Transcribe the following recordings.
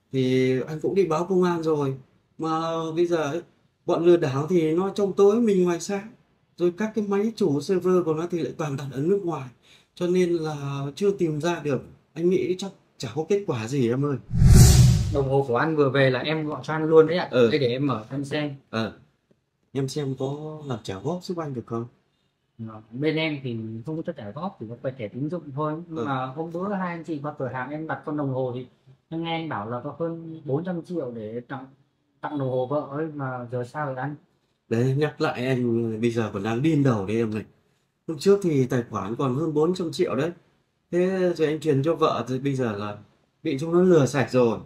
thì anh cũng đi báo công an rồi, mà bây giờ ấy, bọn lừa đảo thì nó trong tối mình ngoài sáng, rồi các cái máy chủ server của nó thì lại toàn đặt ở nước ngoài, cho nên là chưa tìm ra được. Anh nghĩ chắc chả có kết quả gì em ơi. Đồng hồ của anh vừa về là em gọi cho anh luôn đấy ạ. ờ Đây để em mở cho anh xem. em xem có làm trả góp giúp anh được không? Bên em thì không có cho trả góp, chỉ có quẹt thẻ tín dụng thôi. Nhưng ờ mà hôm bữa hai anh chị qua cửa hàng em đặt con đồng hồ thì em nghe anh bảo là có hơn 400 triệu để tặng tặng đồng hồ vợ ấy, mà giờ sao rồi anh? Đấy, nhắc lại anh bây giờ còn đang điên đầu đấy em này. Lúc trước thì tài khoản còn hơn 400 triệu đấy. Thế rồi anh truyền cho vợ thì bây giờ là bị chúng nó lừa sạch rồi.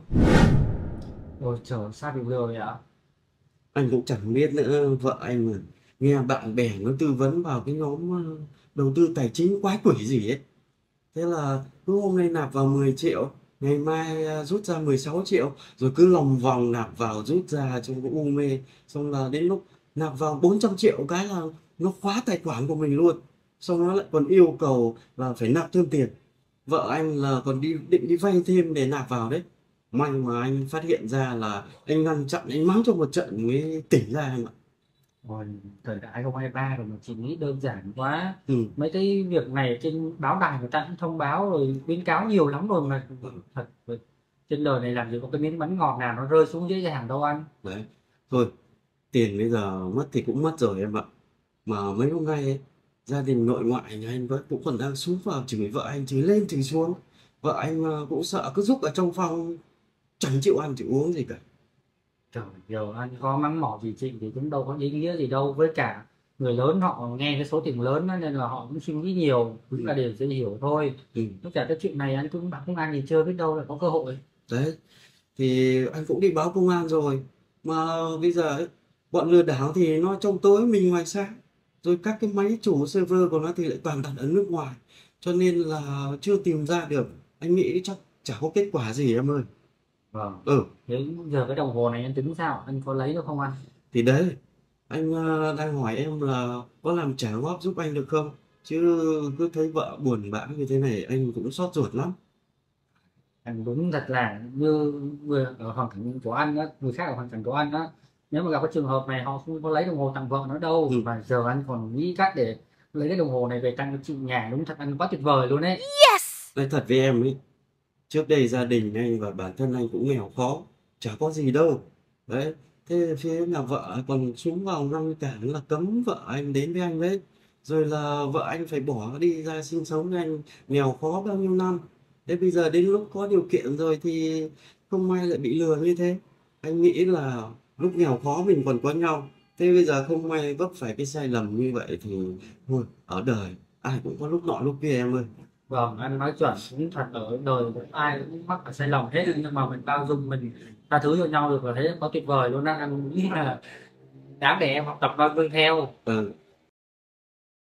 Ôi trời, sao bị lừa vậy ạ? Anh cũng chẳng biết nữa. Vợ anh mà nghe bạn bè nó tư vấn vào cái nhóm đầu tư tài chính quái quỷ gì ấy. Thế là cứ hôm nay nạp vào 10 triệu, ngày mai rút ra 16 triệu, rồi cứ lòng vòng nạp vào rút ra trong cái u mê. Xong là đến lúc nạp vào 400 triệu cái là nó khóa tài khoản của mình luôn. Xong nó lại còn yêu cầu là phải nạp thêm tiền. Vợ anh là còn định đi vay thêm để nạp vào đấy. May mà anh phát hiện ra là anh ngăn chặn, anh mắng cho một trận mới tỉnh ra em ạ. Ôi, thời đại 2023 rồi mà chị nghĩ đơn giản quá. Ừ. Mấy cái việc này trên báo đài người ta cũng thông báo rồi, khuyến cáo nhiều lắm rồi mà. Thật, trên đời này làm gì có cái miếng bánh ngọt nào nó rơi xuống dễ dàng đâu anh. Đấy. Thôi, tiền bây giờ mất thì cũng mất rồi em ạ. Mà mấy hôm nay ấy, gia đình nội ngoại nhà anh vẫn cũng còn đang xuống vào chửi vợ anh, chửi lên chửi xuống. Vợ anh cũng sợ, cứ giúp ở trong phòng chẳng chịu ăn chịu uống gì cả. Trời, giờ anh có mắng mỏ gì chị thì cũng đâu có ý nghĩa gì đâu. Với cả người lớn họ nghe cái số tiền lớn đó, nên là họ cũng suy nghĩ nhiều, cũng là Ừ. điều dễ hiểu thôi. Ừ. Tất cả cái chuyện này anh cũng bảo không ăn gì chưa biết đâu là có cơ hội. Đấy, thì anh cũng đi báo công an rồi, mà bây giờ ấy, bọn lừa đảo thì nó trong tối mình ngoài sáng, rồi các cái máy chủ server của nó thì lại toàn đặt ở nước ngoài, cho nên là chưa tìm ra được. Anh nghĩ chắc chả có kết quả gì em ơi. Vâng. Ừ. Thế giờ cái đồng hồ này anh tính sao? Anh có lấy được không anh? Thì đấy, anh đang hỏi em là có làm trả góp giúp anh được không? Chứ cứ thấy vợ buồn bã như thế này anh cũng xót ruột lắm. Anh đúng thật là như người ở hoàn cảnh của anh á, người khác ở hoàn cảnh của anh á, nếu mà gặp cái trường hợp này họ không có lấy đồng hồ tặng vợ nữa đâu, Ừ. mà giờ anh còn nghĩ cách để lấy cái đồng hồ này về tặng cho chị nhà, đúng thật anh quá tuyệt vời luôn đấy. Nói thật với em ấy, trước đây gia đình anh và bản thân anh cũng nghèo khó, chả có gì đâu. Đấy, thế phía nhà vợ còn xuống vào ngăn cản là cấm vợ anh đến với anh đấy. Rồi là vợ anh phải bỏ đi ra sinh sống với anh, nghèo khó bao nhiêu năm. Thế bây giờ đến lúc có điều kiện rồi thì không may lại bị lừa như thế. Anh nghĩ là lúc nghèo khó mình còn có nhau. Thế bây giờ không may vấp phải cái sai lầm như vậy thì thôi, ở đời ai cũng có lúc nọ lúc kia em ơi. Vâng, anh nói chuẩn, đúng thật, ở đời ai cũng mắc phải sai lầm hết, nhưng mà mình bao dung, mình tha thứ cho nhau được là thấy quá tuyệt vời luôn á. Anh nghĩ là đáng để em học tập noi gương theo. Ừ.